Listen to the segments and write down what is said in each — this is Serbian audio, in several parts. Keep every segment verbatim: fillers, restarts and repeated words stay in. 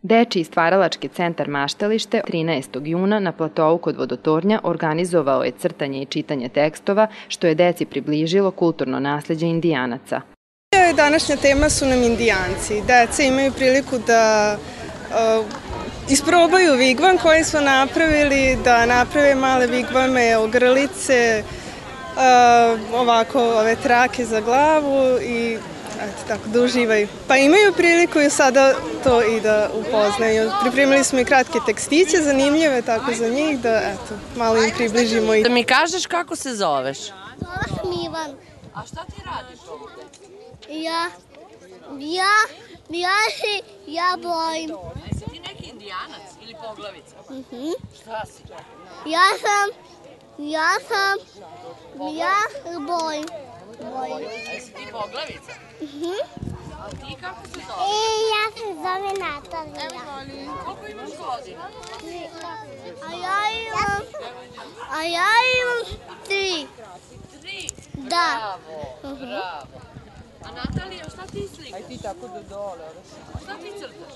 Dečiji stvaralački centar Maštalište trinaestog juna na platovu kod Vodotornja organizovao je crtanje i čitanje tekstova, što je deci približilo kulturno nasleđe Indijanaca. Današnja tema su nam Indijanci. Deca imaju priliku da uh, isprobaju vigvam koji smo napravili, da naprave male vigvame, ogrlice, uh, ovako ove trake za glavu i eto, tako da uživaju. Pa imaju priliku i sada to i da upoznaju. Pripremili smo i kratke tekstiće, zanimljive tako za njih, da eto, malo im približimo. Da mi kažeš kako se zoveš? Zoveš Mivan. A šta ti radiš ovde? Ja, ja, ja se, ja bojim. Jesi ti neki Indijanac ili poglavica? Mhm. Šta si? Ja sam, ja sam, ja bojim. Bojim. A jesi ti poglavica? Mhm. A ti kako se zoveš? E, ja se zove Natalija. Koliko imaš godina? A ja imam, a ja imam tri. Tri? Da. Bravo, bravo. A Natalija, šta ti slikaš? Aj ti tako do dole. Šta ti crtaš?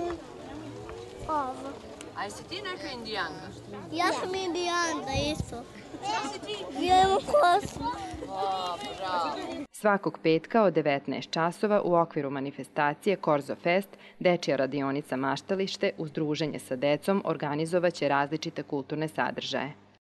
Ovo. A jesi ti neka Indijanka? Ja sam Indijanda isto. Šta si ti? Ja imam kosu. A, bravo. Svakog petka od devetnaest časova u okviru manifestacije Korzo Fest, dečija radionica Maštalište uz druženje sa decom organizovaće različite kulturne sadržaje.